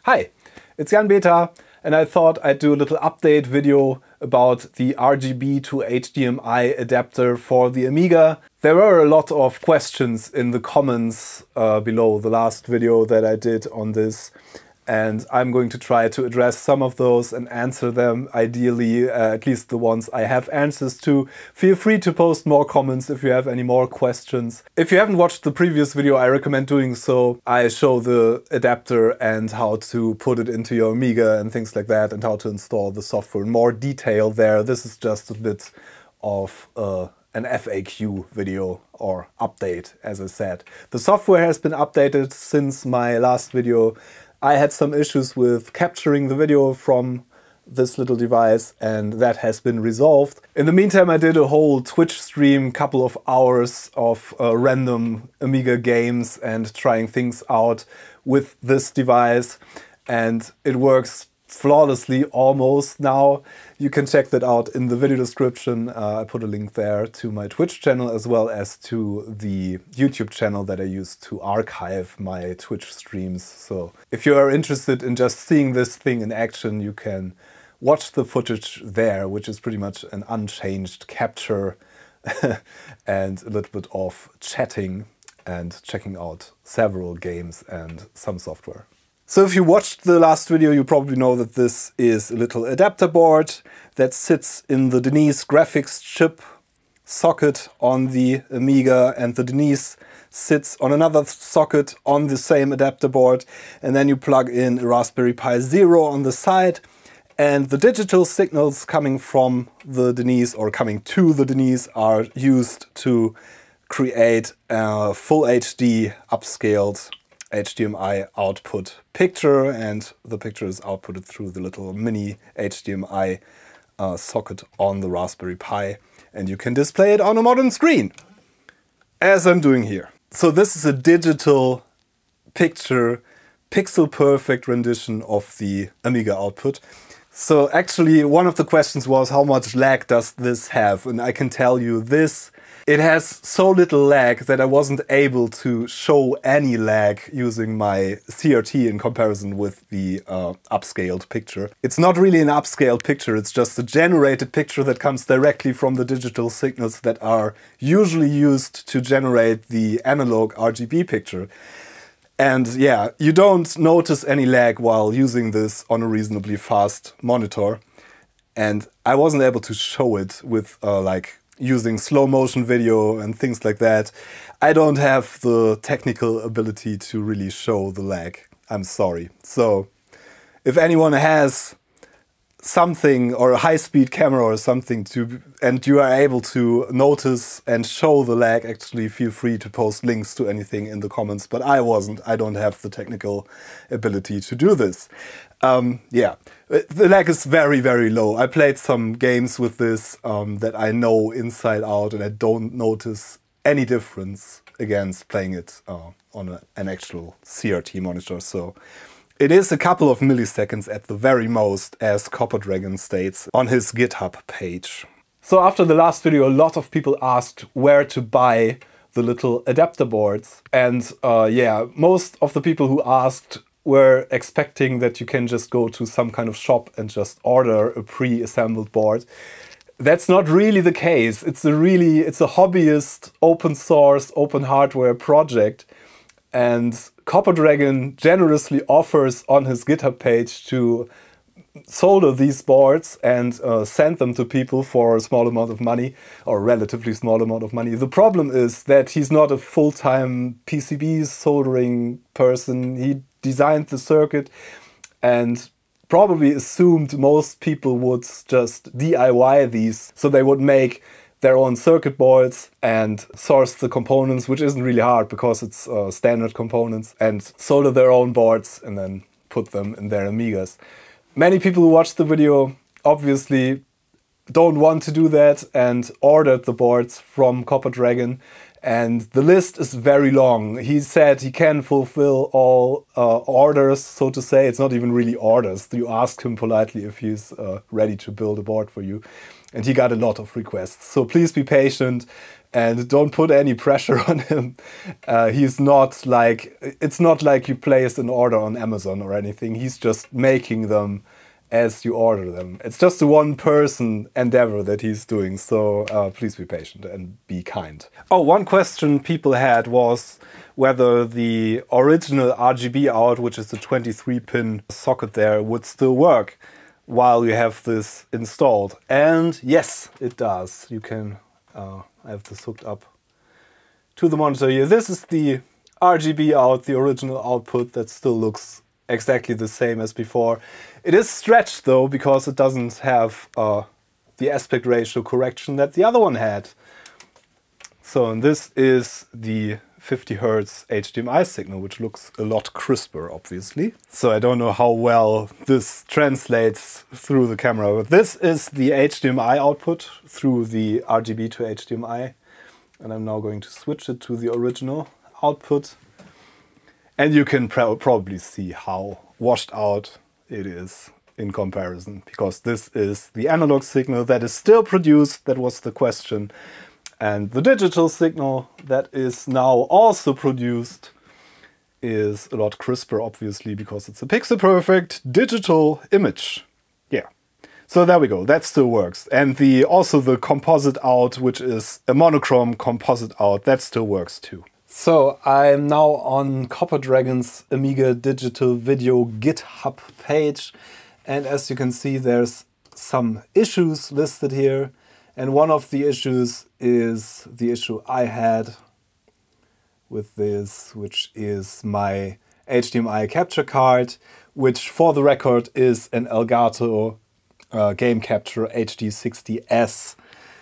Hi, it's Jan Beta, and I thought I'd do a little update video about the RGB to HDMI adapter for the Amiga. There were a lot of questions in the comments below the last video that I did on this, and I'm going to try to address some of those and answer them, ideally, at least the ones I have answers to. Feel free to post more comments if you have any more questions. If you haven't watched the previous video, I recommend doing so. I show the adapter and how to put it into your Amiga and things like that, and how to install the software in more detail there. This is just a bit of an FAQ video or update, as I said. The software has been updated since my last video. I had some issues with capturing the video from this little device, and that has been resolved. In the meantime, I did a whole Twitch stream, couple of hours of random Amiga games and trying things out with this device, and it works flawlessly almost now. You can check that out in the video description. I put a link there to my Twitch channel as well as to the YouTube channel that I use to archive my Twitch streams. So if you are interested in just seeing this thing in action, you can watch the footage there, which is pretty much an unchanged capture and a little bit of chatting and checking out several games and some software. So if you watched the last video, you probably know that this is a little adapter board that sits in the Denise graphics chip socket on the Amiga, and the Denise sits on another socket on the same adapter board, and then you plug in a Raspberry Pi Zero on the side, and the digital signals coming from the Denise or coming to the Denise are used to create a full HD upscaled HDMI output picture, and the picture is outputted through the little mini HDMI socket on the Raspberry Pi, and you can display it on a modern screen, as I'm doing here. So this is a digital picture, pixel perfect rendition of the Amiga output. So actually one of the questions was, how much lag does this have? And I can tell you this. It has so little lag that I wasn't able to show any lag using my CRT in comparison with the upscaled picture. It's not really an upscaled picture, it's just a generated picture that comes directly from the digital signals that are usually used to generate the analog RGB picture. And yeah, you don't notice any lag while using this on a reasonably fast monitor. And I wasn't able to show it with like using slow motion video and things like that. I don't have the technical ability to really show the lag. I'm sorry. So if anyone has something, or a high-speed camera or something, and you are able to notice and show the lag, actually feel free to post links to anything in the comments, but I don't have the technical ability to do this. Yeah, the lag is very, very low. I played some games with this that I know inside out, and I don't notice any difference against playing it on an actual CRT monitor. So it is a couple of milliseconds at the very most, as Copper Dragon states on his GitHub page. So after the last video, a lot of people asked where to buy the little adapter boards. And yeah, most of the people who asked were expecting that you can just go to some kind of shop and just order a pre-assembled board. That's not really the case. It's a hobbyist, open source, open hardware project. And Copper Dragon generously offers on his GitHub page to solder these boards and send them to people for a small amount of money, or a relatively small amount of money. The problem is that he's not a full-time PCB soldering person. He designed the circuit and probably assumed most people would just DIY these, so they would make their own circuit boards and source the components, which isn't really hard because it's standard components, and solder their own boards and then put them in their Amigas. Many people who watched the video obviously don't want to do that and ordered the boards from Copper Dragon, and the list is very long. He said he can fulfill all orders, so to say. It's not even really orders. You ask him politely if he's ready to build a board for you. And he got a lot of requests. So please be patient. And don't put any pressure on him. He's not like, it's not like you place an order on Amazon or anything. He's just making them as you order them. It's just a one-person endeavor that he's doing, so please be patient and be kind. Oh, one question people had was whether the original RGB out, which is the 23-pin socket there, would still work while you have this installed. And yes, it does. You can, I have this hooked up to the monitor here. This is the RGB out, the original output that still looks exactly the same as before. It is stretched though, because it doesn't have the aspect ratio correction that the other one had. So, and this is the 50 Hz HDMI signal, which looks a lot crisper, obviously. So I don't know how well this translates through the camera, but this is the HDMI output through the RGB to HDMI. And I'm now going to switch it to the original output. And you can probably see how washed out it is in comparison, because this is the analog signal that is still produced, that was the question. And the digital signal that is now also produced is a lot crisper, obviously, because it's a pixel-perfect digital image. Yeah. So there we go, that still works. And also the Composite Out, which is a monochrome Composite Out, that still works too. So I'm now on Copper Dragon's Amiga Digital Video GitHub page. And as you can see, there's some issues listed here. And one of the issues is the issue I had with this, which is my HDMI capture card, which for the record is an Elgato Game Capture HD60S.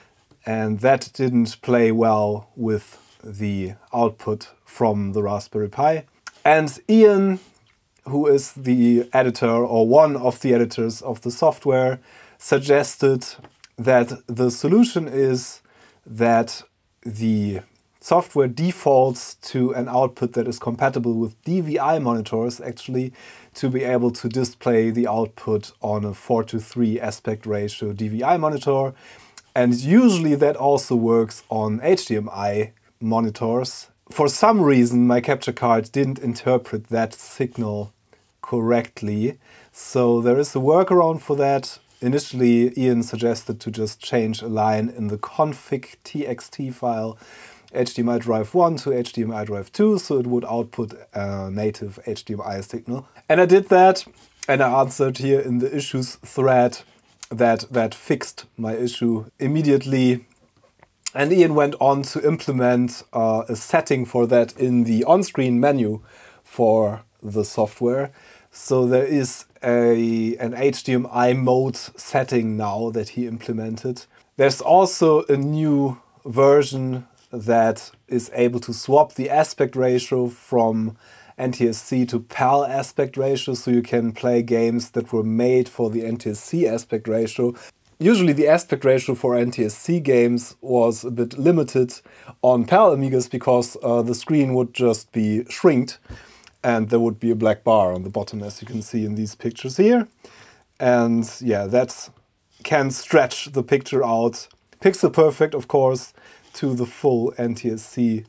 And that didn't play well with the output from the Raspberry Pi. And Ian, who is the editor or one of the editors of the software, suggested that the solution is that the software defaults to an output that is compatible with DVI monitors, actually, to be able to display the output on a 4:3 aspect ratio DVI monitor. And usually that also works on HDMI monitors. For some reason, my capture card didn't interpret that signal correctly. So there is a workaround for that. Initially, Ian suggested to just change a line in the config.txt file, HDMI drive 1 to HDMI drive 2, so it would output a native HDMI signal. And I did that, and I answered here in the issues thread that fixed my issue immediately. And Ian went on to implement a setting for that in the on-screen menu for the software. So there is an HDMI mode setting now that he implemented. There's also a new version that is able to swap the aspect ratio from NTSC to PAL aspect ratio, so you can play games that were made for the NTSC aspect ratio. Usually the aspect ratio for NTSC games was a bit limited on PAL Amigas because the screen would just be shrinked and there would be a black bar on the bottom, as you can see in these pictures here. And yeah, that can stretch the picture out, pixel perfect of course, to the full NTSC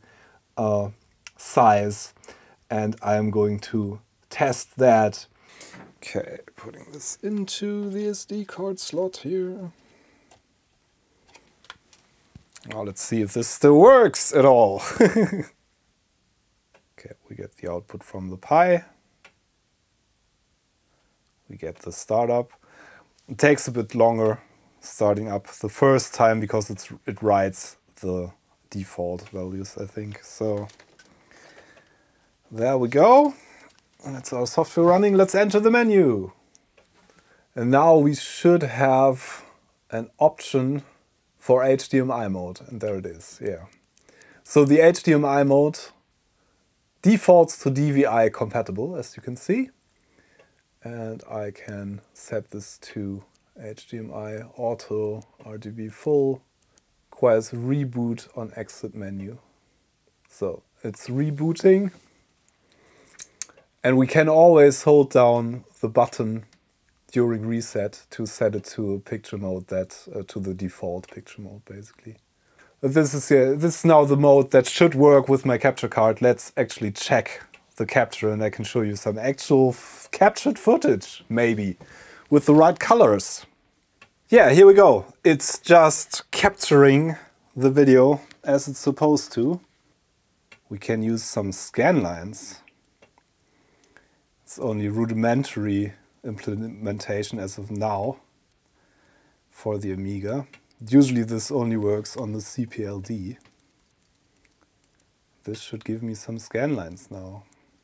size. And I'm going to test that. Okay, putting this into the SD card slot here. Now let's see if this still works at all. Okay, we get the output from the Pi. We get the startup. It takes a bit longer starting up the first time because it writes the default values, I think. So there we go. That's our software running. Let's enter the menu. And now we should have an option for HDMI mode. And there it is, yeah. So the HDMI mode defaults to DVI compatible, as you can see. And I can set this to HDMI auto, RGB full, requires reboot on exit menu. So it's rebooting. And we can always hold down the button during reset to set it to a picture mode to the default picture mode, basically. This is now the mode that should work with my capture card. Let's actually check the capture and I can show you some actual captured footage, maybe, with the right colors. Yeah, here we go. It's just capturing the video as it's supposed to. We can use some scan lines. It's only rudimentary implementation as of now for the Amiga. Usually this only works on the CPLD. This should give me some scan lines now.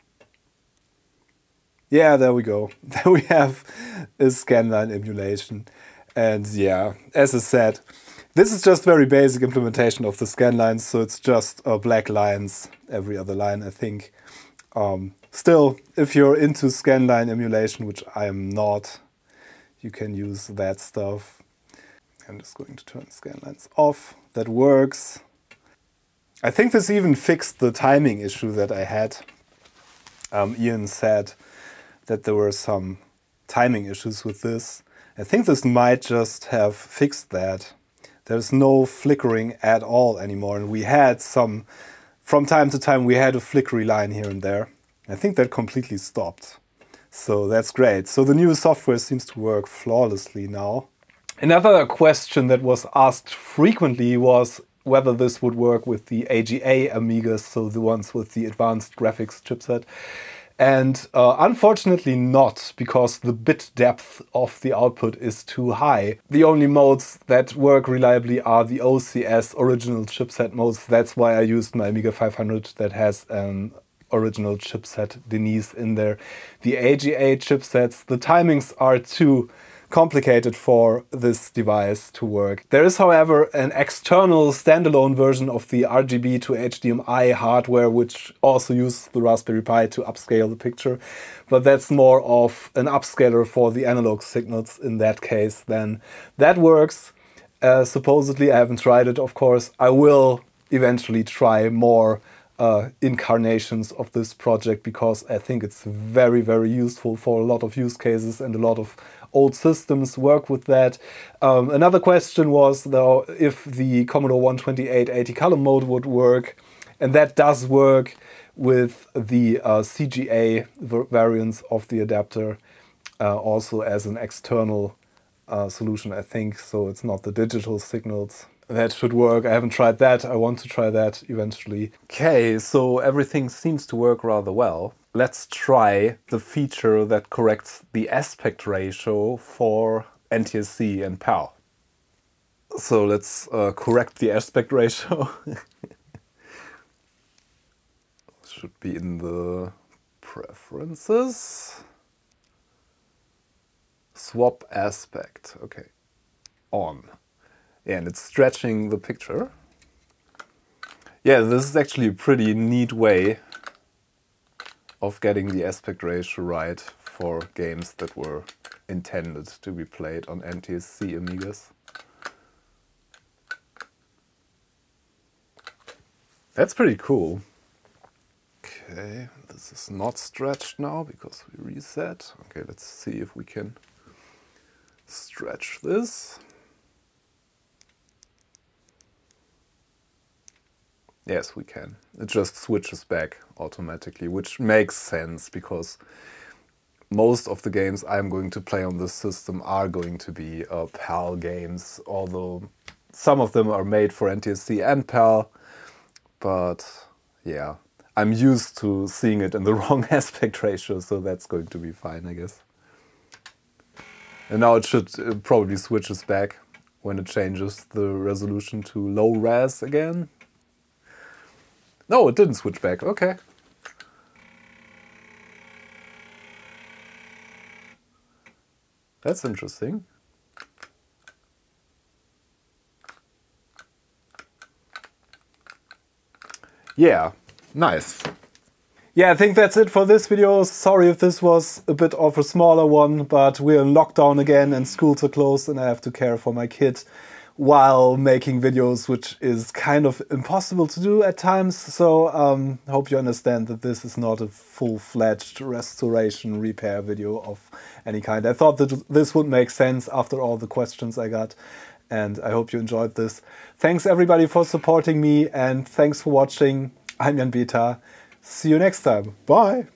Yeah, there we go. There we have a scanline emulation. And yeah, as I said, this is just very basic implementation of the scanlines, so it's just black lines, every other line, I think. Still, if you're into scanline emulation, which I am not, you can use that stuff. I'm just going to turn scanlines off. That works. I think this even fixed the timing issue that I had. Ian said that there were some timing issues with this. I think this might just have fixed that. There's no flickering at all anymore. And we had some, from time to time, we had a flickery line here and there. I think that completely stopped. So that's great. So the new software seems to work flawlessly now. Another question that was asked frequently was whether this would work with the AGA Amigas, so the ones with the advanced graphics chipset. And unfortunately not, because the bit depth of the output is too high. The only modes that work reliably are the OCS original chipset modes. That's why I used my Amiga 500 that has an original chipset Denise in there. The AGA chipsets, the timings are too complicated for this device to work. There is, however, an external standalone version of the RGBtoHDMI hardware which also uses the Raspberry Pi to upscale the picture, but that's more of an upscaler for the analog signals in that case. Then that works. Supposedly, I haven't tried it, of course. I will eventually try more incarnations of this project because I think it's very, very useful for a lot of use cases, and a lot of old systems work with that. Another question was, though, if the Commodore 12880 column mode would work, and that does work with the CGA variants of the adapter, also as an external solution, I think, so it's not the digital signals. That should work. I haven't tried that. I want to try that eventually. Okay, so everything seems to work rather well. Let's try the feature that corrects the aspect ratio for NTSC and PAL. So let's correct the aspect ratio. Should be in the preferences. Swap aspect. Okay. On. Yeah, and it's stretching the picture. Yeah, this is actually a pretty neat way of getting the aspect ratio right for games that were intended to be played on NTSC Amigas. That's pretty cool. Okay, this is not stretched now because we reset. Okay, let's see if we can stretch this. Yes, we can. It just switches back automatically, which makes sense because most of the games I'm going to play on this system are going to be PAL games, although some of them are made for NTSC and PAL. But yeah, I'm used to seeing it in the wrong aspect ratio, so that's going to be fine, I guess. And now it should probably switches back when it changes the resolution to low res again. No, it didn't switch back. Okay. That's interesting. Yeah, nice. Yeah, I think that's it for this video. Sorry if this was a bit of a smaller one, but we're in lockdown again and schools are closed and I have to care for my kid while making videos, which is kind of impossible to do at times. So hope you understand that this is not a full-fledged restoration repair video of any kind. I thought that this would make sense after all the questions I got. and I hope you enjoyed this. Thanks everybody for supporting me, and thanks for watching. I'm Jan Beta. See you next time. Bye!